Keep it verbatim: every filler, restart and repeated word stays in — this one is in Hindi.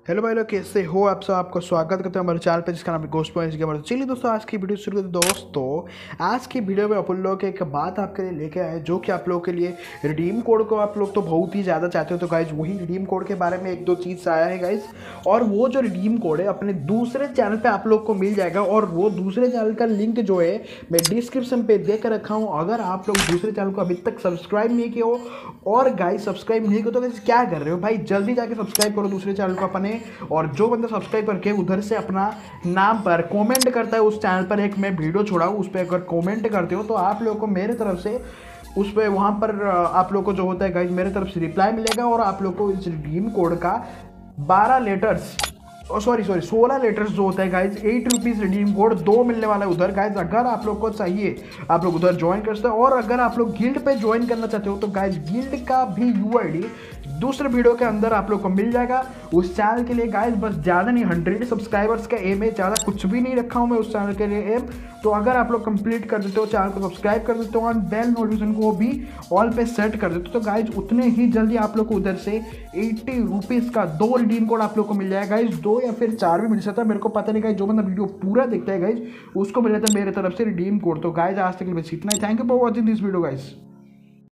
हेलो भाई लोग, कैसे हो आप सब। आपको स्वागत करते हैं हमारे चैनल पे जिसका नाम है गोस्ट पॉइंट्स गेमर। चलिए दोस्तों, आज की वीडियो शुरू करते हैं। दोस्तों आज की वीडियो में अपन लोग एक बात आपके लिए लेके आए जो कि आप लोगों के लिए रिडीम कोड को आप लोग तो बहुत ही ज़्यादा चाहते हो। तो गाइज वही रिडीम कोड के बारे में एक दो चीज़ आया है गाइज, और वो जो रिडीम कोड है अपने दूसरे चैनल पर आप लोग को मिल जाएगा। और वो दूसरे चैनल का लिंक जो है मैं डिस्क्रिप्शन पे दे कर रखा हूँ। अगर आप लोग दूसरे चैनल को अभी तक सब्सक्राइब नहीं किया हो और गाइज सब्सक्राइब नहीं किया तो गाइज क्या कर रहे हो भाई, जल्दी जाके सब्सक्राइब करो दूसरे चैनल को अपने। और जो बंदा सब्सक्राइब करके उधर से अपना नाम पर कमेंट करता है उस चैनल पर, एक मैं वीडियो छोड़ा हूँ उस पर अगर कमेंट करते हो तो आप लोगों को मेरे तरफ से उस पर वहाँ पर आप लोग को जो होता है गाइज मेरे तरफ से रिप्लाई मिलेगा। और आप लोग को इस रिडीम कोड का बारह लेटर्स और सॉरी सॉरी सोलह लेटर्स जो होता है guys, eight rupees redeem code दो मिलने वाला है उधर गाइज। अगर आप लोग को चाहिए आप लोग उधर ज्वाइन कर सकते हो। और अगर आप लोग गिल्ड पे ज्वाइन करना चाहते हो तो गाइज गिल्ड का भी यू आई डी दूसरे वीडियो के अंदर आप लोग को मिल जाएगा उस चैनल के लिए गाइज। बस ज़्यादा नहीं, हंड्रेड सब्सक्राइबर्स का एम है, ज़्यादा कुछ भी नहीं रखा हूँ मैं उस चैनल के लिए एम। तो अगर आप लोग कंप्लीट कर देते हो, चैनल को सब्सक्राइब कर देते हो और बेल नोटिफिकेशन को भी ऑल पे सेट कर देते हो तो गाइज उतने ही जल्दी आप लोग को उधर से एट्टी रुपीज़ का दो रिडीम कोड आप लोग को मिल जाएगा गाइज। दो या फिर चार भी मिल सकता है, मेरे को पता नहीं गाइज। जो बंदा वीडियो पूरा देखता है गाइज उसको मिल जाता है मेरे तरफ से रिडीम कोड। तो गाइज आज तक के लिए बस इतना ही। Thank you for watching this video guys.